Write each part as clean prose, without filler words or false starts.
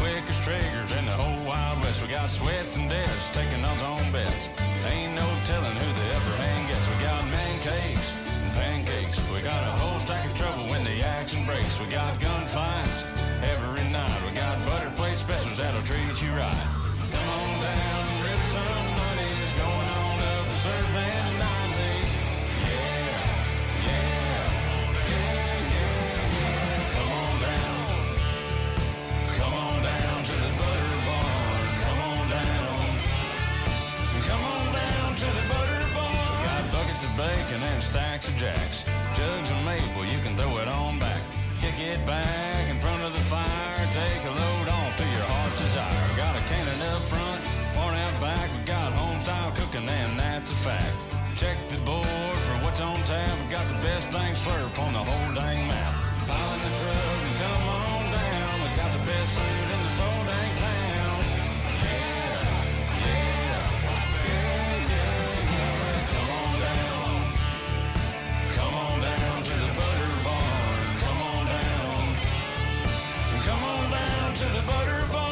quickest triggers in the whole Wild West. We got Sweats and Debs taking odds on bets. Ain't no telling who the upper hand gets. We got man cakes and pancakes. We got a whole stack of trouble when the action breaks. We got gunfights every night. We got butter plate specials that'll treat you right. Come on down and rip some money's going on up to Surf and Nightly. Yeah, yeah, yeah, yeah, yeah. Come on down. Come on down to the Butter Barn. Come on down. Come on down to the Butter Barn. Got buckets of bacon and stacks of jacks. Jugs of maple, you can throw it on back. Kick it back in front of the fire. Take a load off to your heart's desire. Got a cannon up front, one out back. We got home style cooking and that's a fact. Check the board for what's on tap. We got the best dang slurp on the whole dang map. Pile in the truck and come on down. We got the best food in the whole dang town. Yeah, yeah, yeah, yeah, yeah. Come on down. Come on down to the Butter Barn. Come on down. Come on down to the Butter Barn.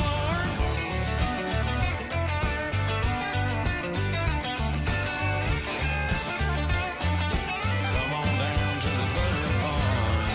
Come on down to the Butter Barn.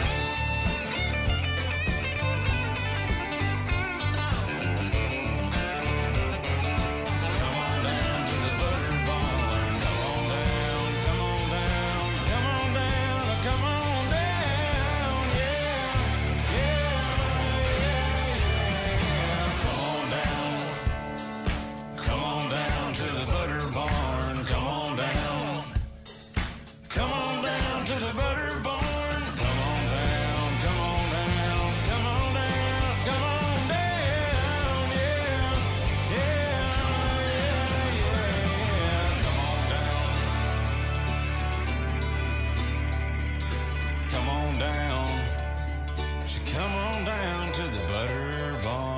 Come on down to the Butter Barn. Come on down, come on down, come on down, come on down. Yeah, yeah, yeah, yeah. Come on down. Come on down to the Butter Barn. Come on down. Come on down to the Butter Barn. Come on down, come on down, come on down, come on down. Yeah, yeah, yeah, yeah. Come on down. Come on down. So come on down to the Butter Barn.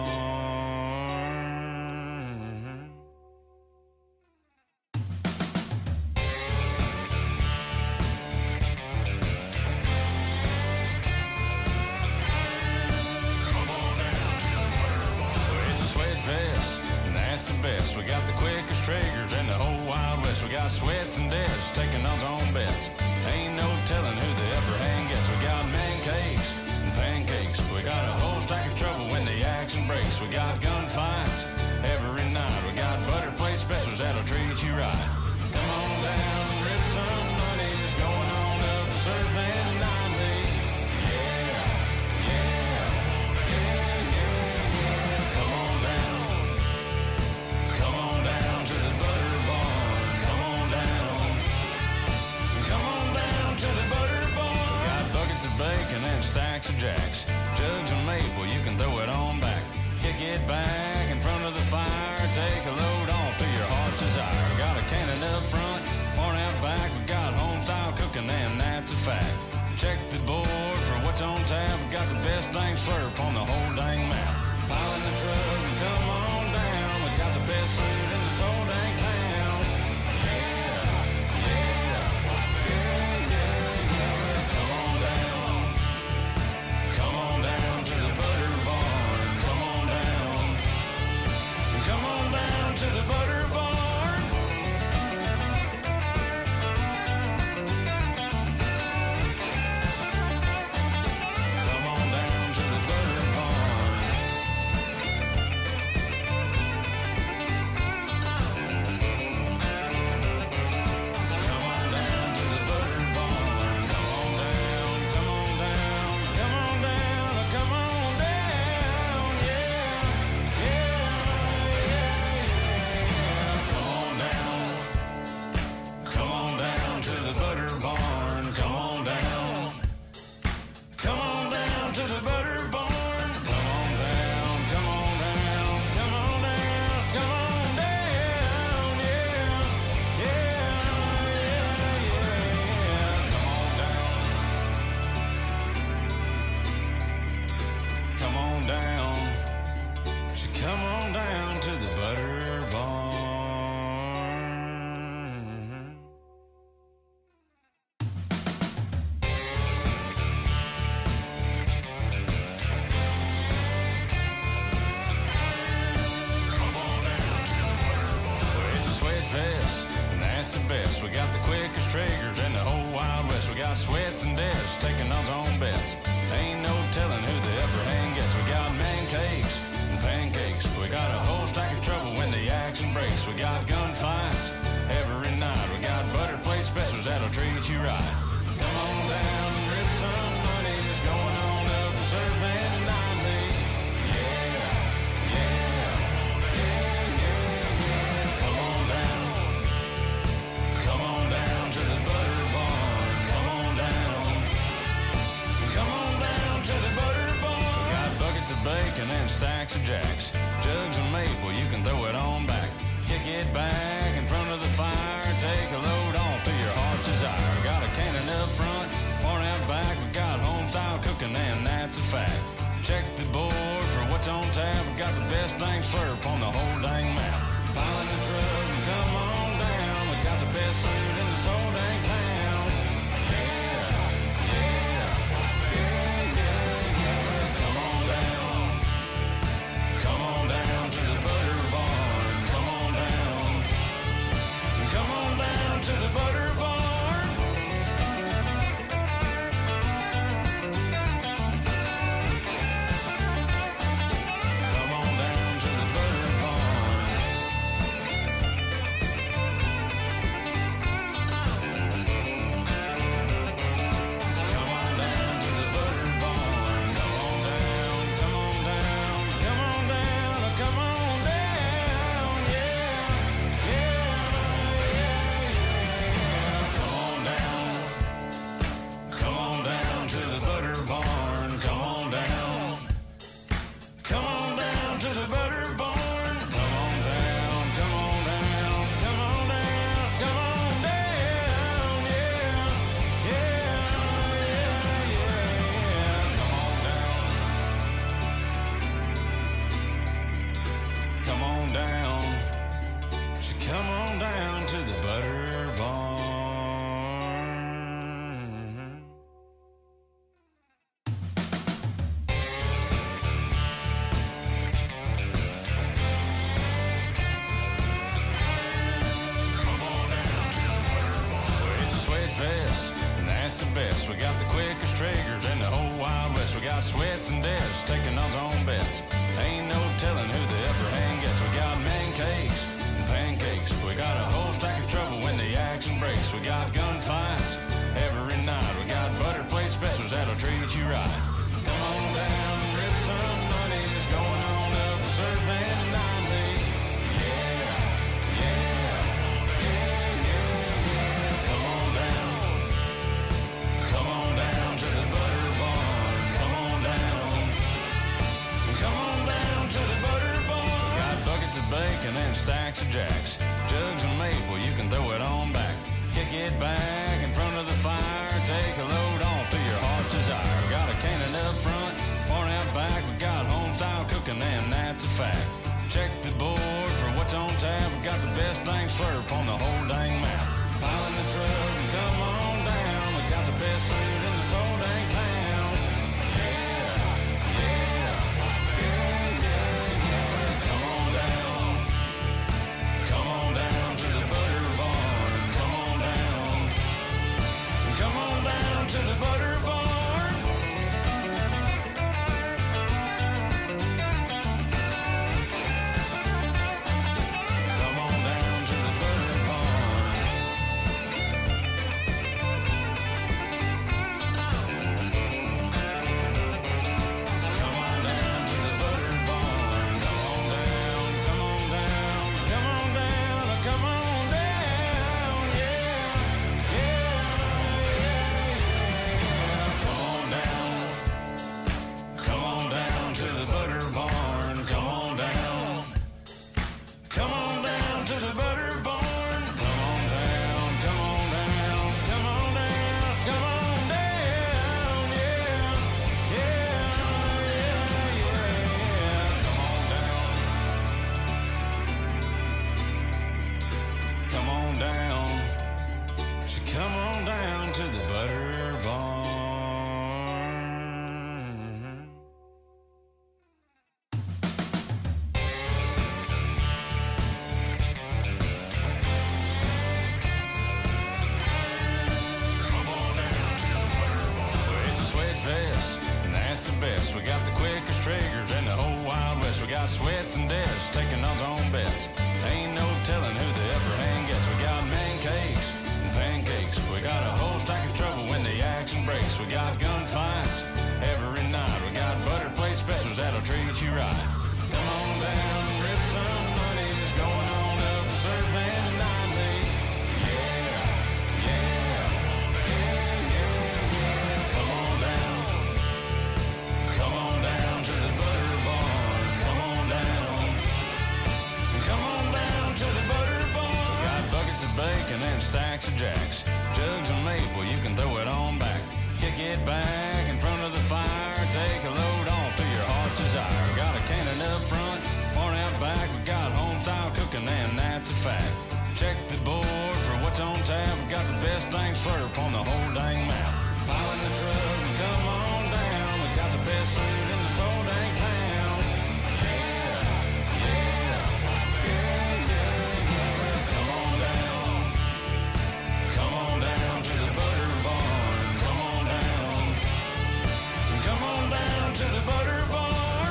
It's a sweat fest, and that's the best. We got the quickest triggers in the whole Wild West. We got Sweats and Debs taking odds on bets. Ain't no telling who the upper hand gets. We got man cakes and pancakes. We got a whole stack of trouble when the action breaks. We got gunfights every night. We got butter plate specials that'll treat you right. Come on down and rip some money's going on up to Surf and Nightly. Yeah, yeah, yeah, yeah, yeah. Come on down. Come on down to the Butter Barn. Come on down. Come on down to the Butter Barn. Got buckets of bacon and stacks of jacks. Jugs of maple, you can throw it on back. Kick it back best. We got the quickest triggers in the whole Wild West. We got Sweats and Debs taking odds on bets. Ain't no telling who the upper hand gets. We got man cakes and pancakes. We got a whole stack of trouble when the action breaks. We got gunfights every night. We got butter plate specials that'll treat you right. Come on down and rip some money. Just going on up to surf and dine me. Yeah, yeah, yeah, yeah, yeah. Come on down. Come on down to the Butter Barn. Come on down. Come on down to the Butter Barn. Got buckets of bacon and stacks of jacks. Jugs of maple, you can throw it on back. Kick it back in front of the fire. Take a load off to your heart's desire. Got a cannon up front, one out back. We got home style cooking and that's a fact. Check the board for what's on tap. We got the best dang slurp on the whole dang map. Pile in the truck and come on down. We got the best food in the soul dang town. Yeah, yeah, yeah, yeah, yeah. Come on down. Come on down to the Butter Barn. Come on down. Come on down to the Butter Barn. Come on down to the Butter Barn. Come on down to the Butter Barn. Come on down, come on down, come on down, come on down, yeah, yeah, yeah, yeah. Come on down. Come on down to the Butter Barn. Come on down. Come on down to the Butter Barn. Come on down, come on down, come on down, come on down, yeah, yeah, yeah, yeah, come on down. Come on down. So come on down to the Butter Barn. It's a sweat fest, and that's the best. We got the quickest triggers in the whole Wild West. We got Sweats and Debs taking odds on bets. Ain't no telling who the upper hand gets. We got man cakes and pancakes. We got a whole stack of trouble when the action breaks. We got gunfights every night. We got butter plate specials that'll treat you right. Come on down and rip some money. Just going on up to surf and dine me. Yeah, yeah, yeah, yeah, yeah. Come on down. Come on down to the Butter Barn. Come on down. Come on down to the Butter Barn. Got buckets of bacon and stacks of jacks. Jugs of maple, you can throw it on back. Kick it back in front of the fire. Take a load off to your heart's desire. Got a cannon up front, one out back. We got home style cooking and that's a fact. Check the board for what's on tap. We got the best dang slurp on the whole dang map. Pile in the truck and come on down. We got the best food in the soul dang town. Yeah, yeah, yeah, yeah, yeah. Come on down. Come on down to the Butter Barn. Come on down. Come on down to the Butter Barn. Come on down to the Butter Barn. Come on down to the Butter Barn. Come on down, come on down, come on down, come on down, yeah, yeah, yeah, yeah. Come on down. Come on down to the Butter Barn. Come on down. Come on down to the Butter Barn. Come on down, come on down, come on down, come on down, yeah, yeah, yeah, yeah, yeah. Come on down. Come on down. So come on down to the Butter Barn. stacks of jacks. Jugs of maple, you can throw it on back. Kick it back in front of the fire. Take a load off to your heart's desire. Got a cannon up front, barn out back. We got home style cooking and that's a fact. Check the board for what's on tap. We got the best dang slurp on the whole dang map. Pile in the truck and come on down. We got the best food in the whole dang town. Yeah, yeah, yeah, yeah, yeah. Come on down. Come on down to the butter barn. Come on down. Come on down to the butter barn.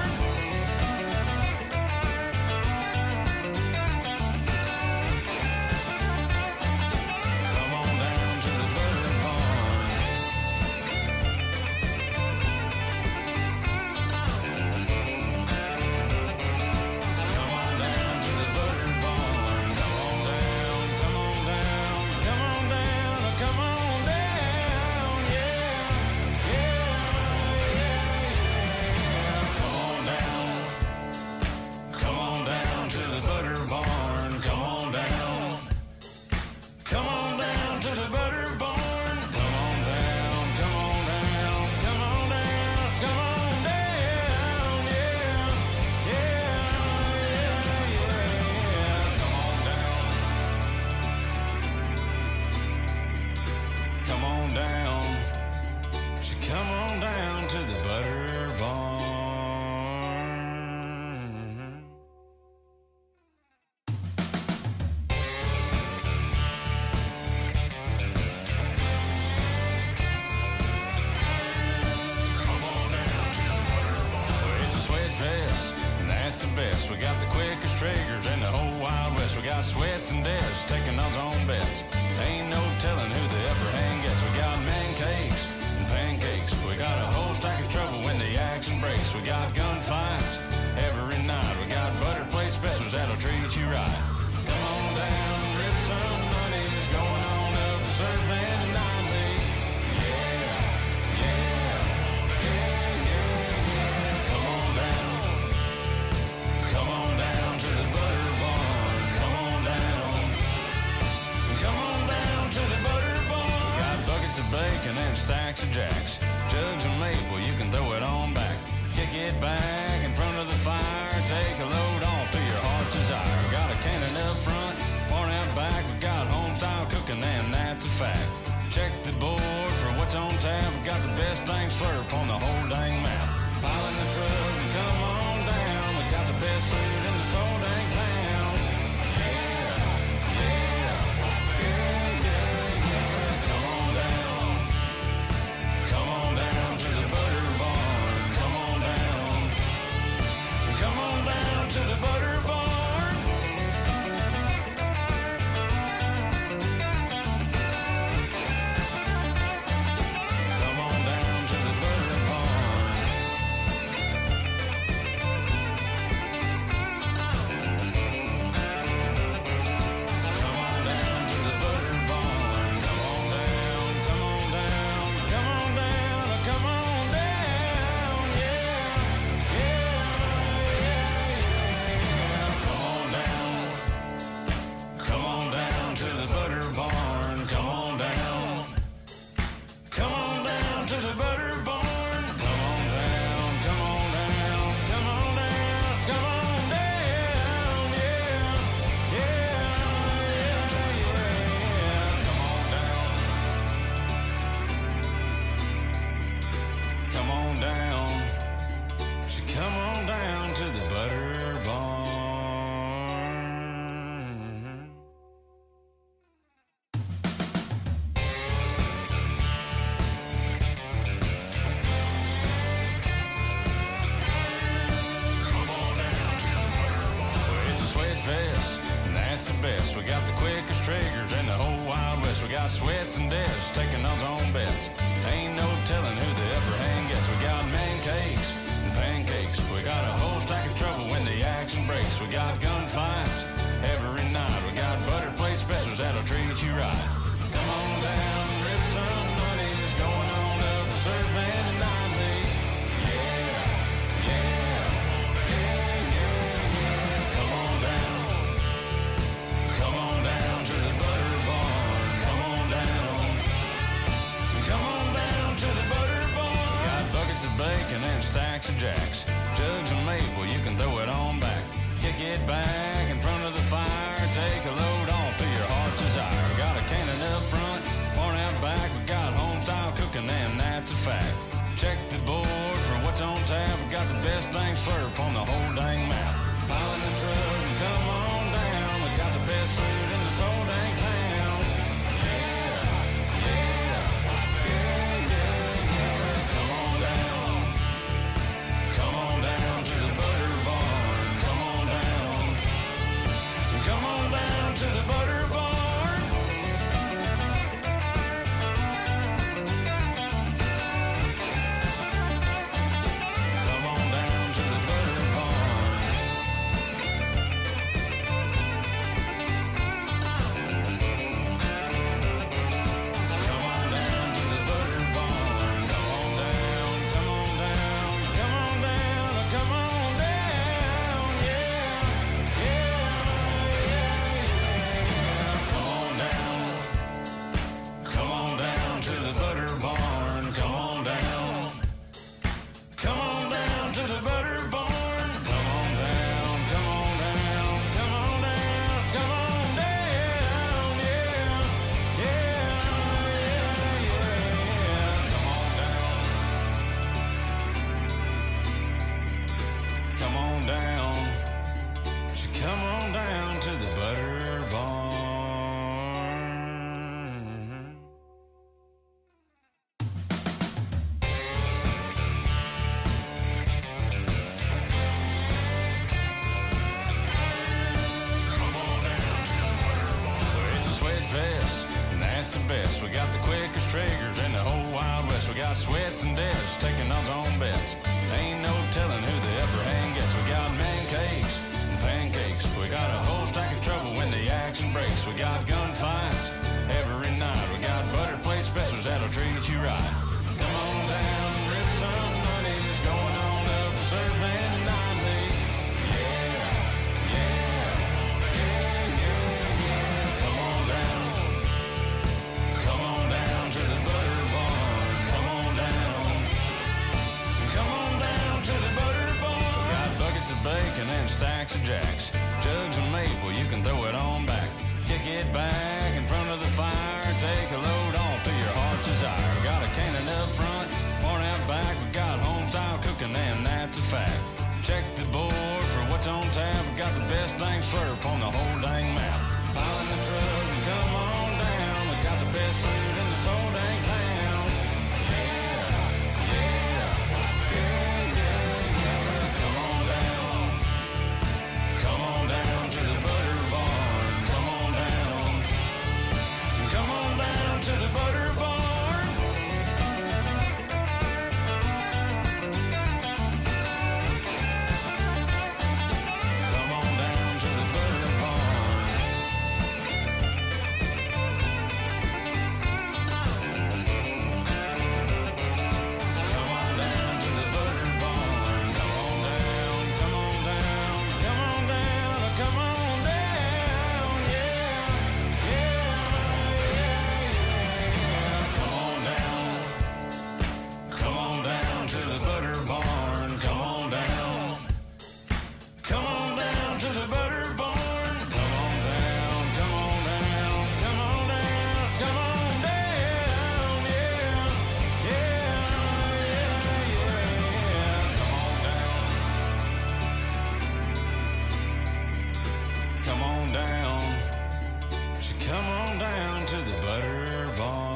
We got the quickest triggers in the whole Wild West. We got sweats and deaths taking odds on bets. Ain't no telling who the upper hand gets. We got man cakes and pancakes. We got a whole stack of trouble when the action breaks. We got gunfights every night. We got butter plate specials that'll treat you right. Come on down, rip some money's going on up to surf and dine me. Yeah, yeah, yeah, yeah, yeah. Come on down. Come on down to the butter barn. Come on down. Come on down to the butter barn. Got buckets of bacon and stacks of jacks. Jugs of maple, you can throw it on back. Kick it back in front of the fire. Take a load off to your heart's desire. Got a cannon up front, barn out back. We got home style cooking and that's a fact. Check the board for what's on tap. We got the best dang slurp on the whole dang map. Pile in the truck and come on down. We got the best food in this whole dang town. Yeah, yeah, yeah, yeah, yeah. Come on down. Come on down to the butter barn. Come on down. Come on down to the butter barn. Come on down to the butter barn. Come on down to the butter barn. Come on down, come on down, come on down, come on down. Yeah, yeah, yeah, yeah. Come on down. Come on down to the butter barn. Come on down. Come on down to the butter barn. Come on down, come on down, come on down, come on down. Yeah, yeah, yeah, yeah. Come on down. Come on down to the butter barn. It's a sweat fest, and that's the best. We got the quickest triggers in the whole Wild West. We got sweats and deaths taking odds on bets. Ain't no telling who the upper hand gets. We got man cakes and pancakes. We got a whole stack of trouble when the action breaks. We got gunfights every night. We got butter plate specials that'll treat you right. Come on down, rip some money's going on up to surf and dine me. Yeah, yeah, yeah, yeah, yeah. Come on down. Come on down to the butter barn. Come We got the quickest triggers in the whole Wild West. We got Sweats and Debs taking odds on bets. Ain't no telling who the upper hand gets. We got man cakes and pancakes. We got a whole stack of trouble when the action breaks. We got gunfights every night. We got butter plate specials that'll treat you right. Come on down and rip some money's going on up to Surfing Nightly. Yeah, yeah, yeah, yeah, yeah. Come on down. Come on down to the Butter Barn. Come on down. Come on down to the Butter Barn. We got buckets of bacon and stacks of jacks. Jugs of maple, you can throw it on back. Kick it back in front of the fire. Take a load off to your heart's desire. Got a cannon up front, one out back. We got home style cooking and that's a fact. Check the board for what's on tap. We got the best dang slurp on the whole dang map. Pile in the truck and come on down. We got the best food in the whole dang town. Yeah, yeah, yeah, yeah, yeah. Come on down. Come on down to the Butter Barn. Come on down. Come on down to the Butter Barn. Come on down to the Butter Barn. Come on down to the Butter Barn. Come on down, come on down, come on down, come on down, yeah, yeah, yeah, yeah. Come on down. Come on down to the Butter Barn. Come on down. Come on down to the Butter Barn. Come on down, come on down, come on down, come on down, yeah, yeah, yeah, yeah. Come on down. So come on down to the Butter Barn.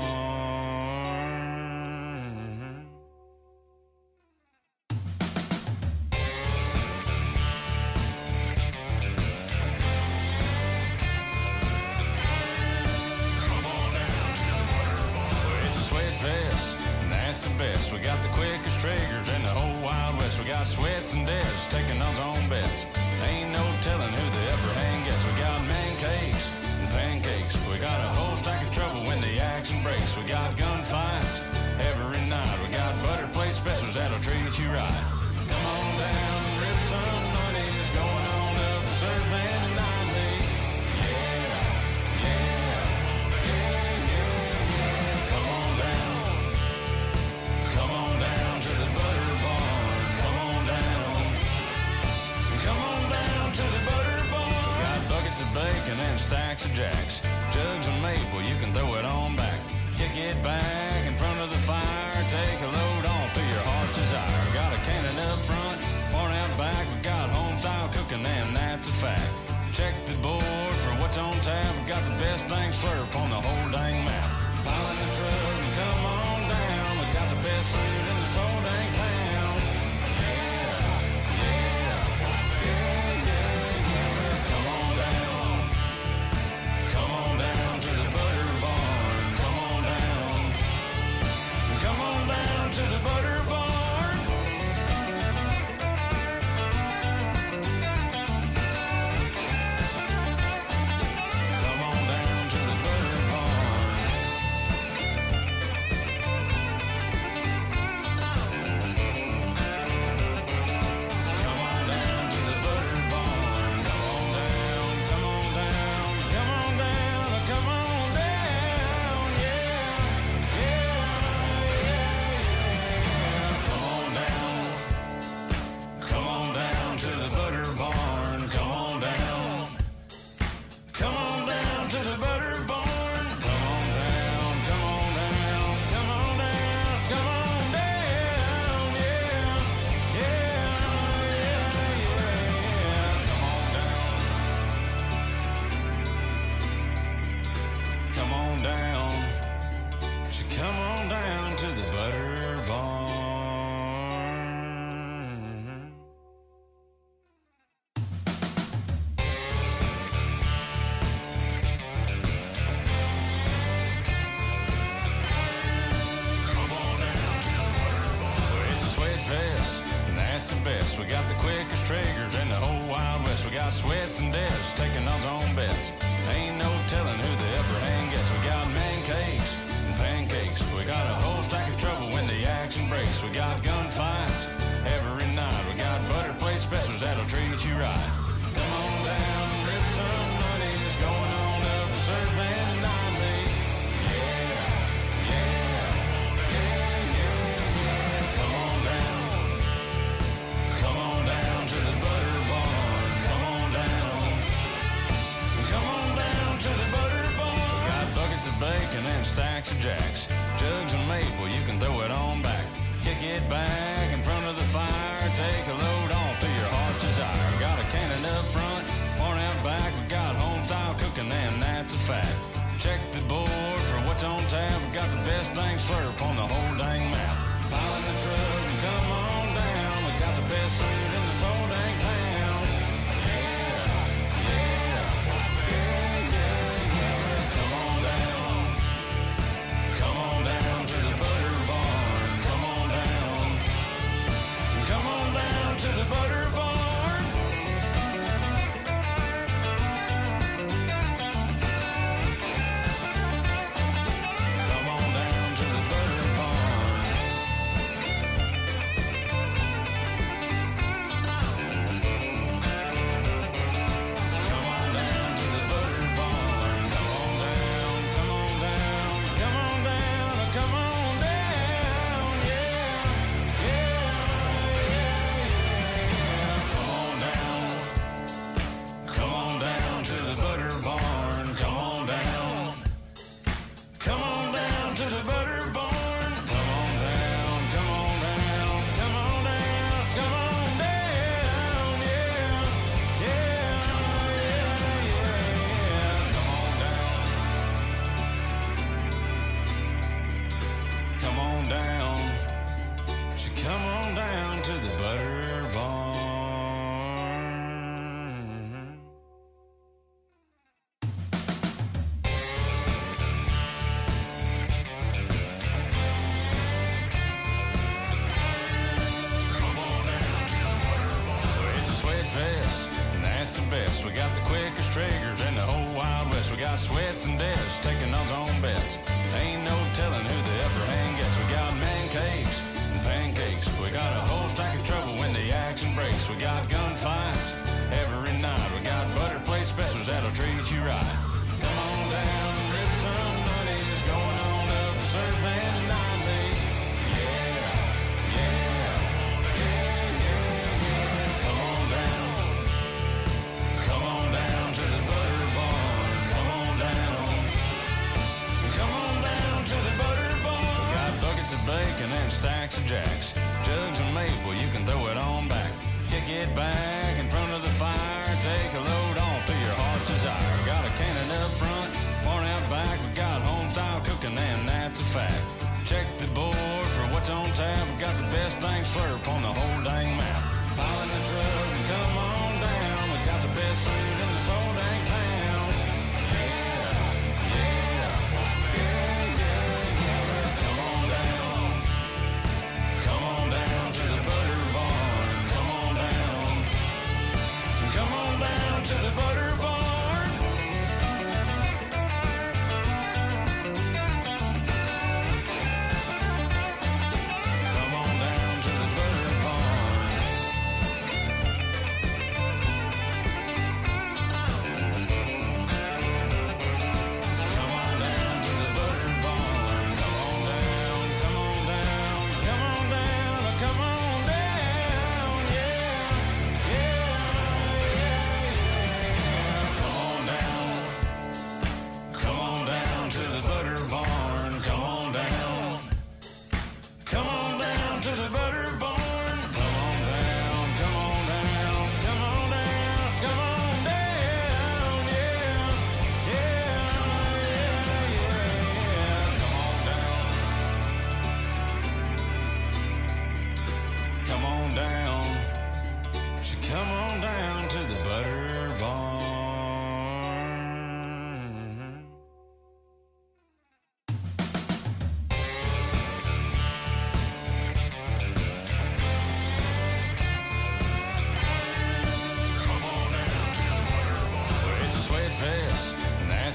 It's a sweat fest, and that's the best. We got the quickest triggers in the whole Wild West. We got Sweats and Debs taking odds on bets. Ain't no telling who the upper hand gets. We got man cakes and pancakes. We got a whole stack of trouble when the action breaks. We got gunfights every night. We got butter plate specials that'll treat you right. Come on down and rip some money's going on up to Surfing Nightly. Yeah, yeah, yeah, yeah, yeah. Come on down. Come on down to the Butter Barn. Come on down. Come on down to the Butter Barn. Got buckets of bacon and stacks of jacks. Jugs of maple, you can throw it on back. Kick it back in front of the fire. Take a load off to your heart's desire. Got a cannon up front, one out back. We got home style cooking and that's a fact. Check the board for what's on tap. We got the best dang slurp on the whole dang map. Pile in the truck and come on down. We got the best food in this whole dang town. Yeah, yeah, yeah, yeah, yeah. Come on down. Come on down to the Butter Barn. Come on down. Come on down to the Butter Barn. Come on down to the Butter Barn. beds. Ain't no telling who the upper hand gets. We got man cakes and pancakes. We got a whole stack of trouble when the action breaks. We got gunfights every night. We got butter plate specials that'll treat you right. Come on down and rip some money's going on up to Surf and Nightly. Yeah, yeah, yeah, yeah, yeah. Come on down. Come on down to the Butter Barn. Come on down. Come on down to the Butter Barn. Got buckets of bacon and stacks of jacks. Jugs of maple, you can throw it on back. Kick it back in front of the fire. Take a load off to your heart's desire. Got a cannon up front, one out back. We got home style cooking and that's a fact. Check the board for what's on tap. We got the best dang slurp on the whole dang map. Pile in the truck and come on down. We got the best food in the whole dang town. Yeah, yeah, yeah, yeah, yeah. Come on down. Come on down to the Butter Barn. Come on down. Come on down to the Butter Barn. Come on down to the Butter Barn. Come on down to the Butter Barn. Come on down, come on down, come on down, come on down. Yeah, yeah, yeah, yeah. Come on down. Come on down to the Butter Barn. Come on down. Come on down to the Butter Barn. Come on down, come on down, come on down, come on down. Yeah, yeah, yeah, yeah. Come on down. Come on down. So come on down to the Butter Barn. It's a sweat vest, and that's the best. We got the quickest triggers in the whole Wild West. We got sweats and deaths taking odds on bets. Ain't no telling who the upper hand gets. We got man cakes and pancakes. We got a whole stack of trouble when the action breaks. We got gunfights every night. We got butter plate specials that'll treat you right. Come on down and rip some money's going on up to Surf and Nightly. Yeah, yeah, yeah, yeah, yeah. Come on down. Come on down to the Butter Barn. Come on down. Come on down to the Butter Barn. Got buckets of bacon and stacks of jacks. Jugs of maple, you can throw it on back. Kick it back in front of the fire. Take a load off to your heart's desire. Got a cannon up front, one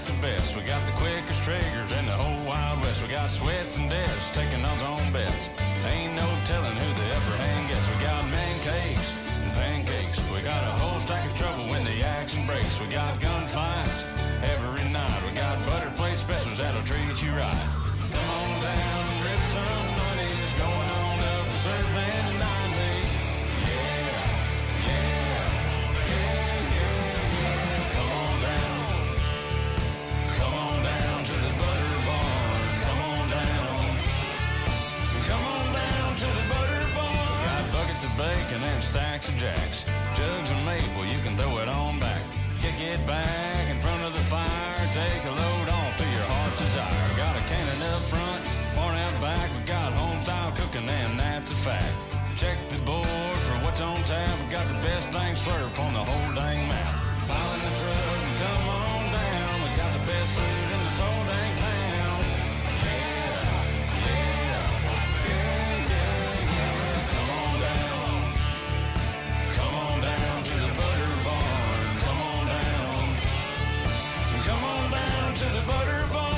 the best. We got the quickest triggers in the whole Wild West. We got sweats and deaths taking odds on bets. Ain't no telling who the upper hand gets. We got man cakes and pancakes. We got a whole stack of trouble when the action breaks. We got gunfights every night. We got butter plate specials that'll treat you right. Come on down and rip some money's going on up to Surf and Ninety. Yeah, yeah, yeah, yeah. Come on down. Come on down to the Butter Barn. Come on down. Come on down to the Butter Barn. Got buckets of bacon and stacks of jacks. Jugs of maple, you can throw it on back. Kick it back in front of the fire. Take a load off to your heart's desire. Got a cannon up front, one out back. We got home style cooking and that's a fact. Check the board for what's on tap. We got the best dang slurp on the whole dang map. Pile in the truck and come on down. We got the best food in this whole dang town. Yeah, yeah, yeah, yeah, yeah. Come on down. Come on down to the Butter Barn. Come on down. Come on down to the Butter Barn.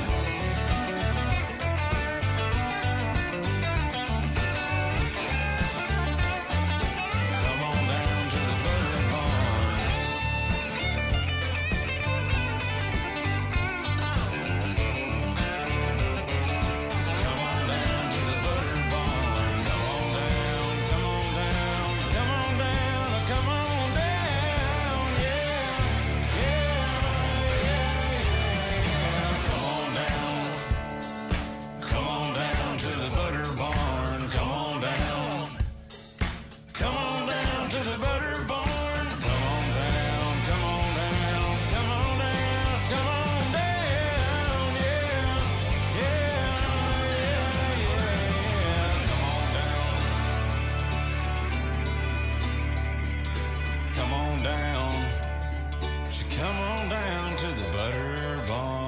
Come on down to the Butter Barn. Come on down to the Butter Barn. Come on down, come on down, come on down, come on down. Yeah, yeah, yeah, yeah. Come on down. Come on down to the Butter Barn. Come on down. Come on down to the Butter Barn. Come on down, come on down, come on down, come on down. Yeah, yeah, yeah, yeah. Come on down. Come on down. So come on down to the Butter Barn.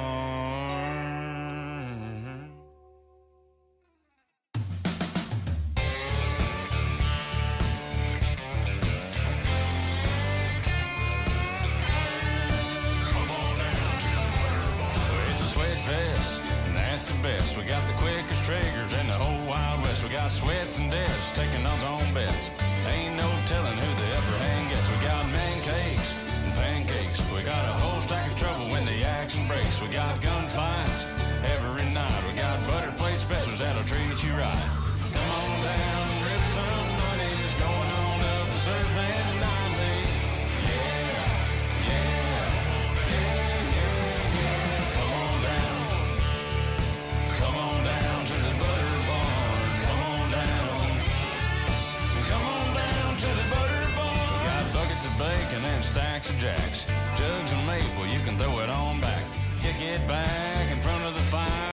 It's a sweat fest, and that's the best. We got the quickest triggers in the whole Wild West. We got sweats and deaths taking odds on bets. Ain't no telling who the upper hand gets. We got man cakes and pancakes. We got a whole stack of trouble when the action breaks. We got gunfights every night. We got butter plate specials that'll treat you right. Come on down and rip some money's going on up to Surf and Ninety. Yeah, yeah, yeah, yeah, yeah. Come on down. Come on down to the Butter Barn. Come on down. Come on down to the Butter Barn. Got buckets of bacon and stacks of jacks. Jugs of maple, you can throw it on back. Kick it back in front of the fire.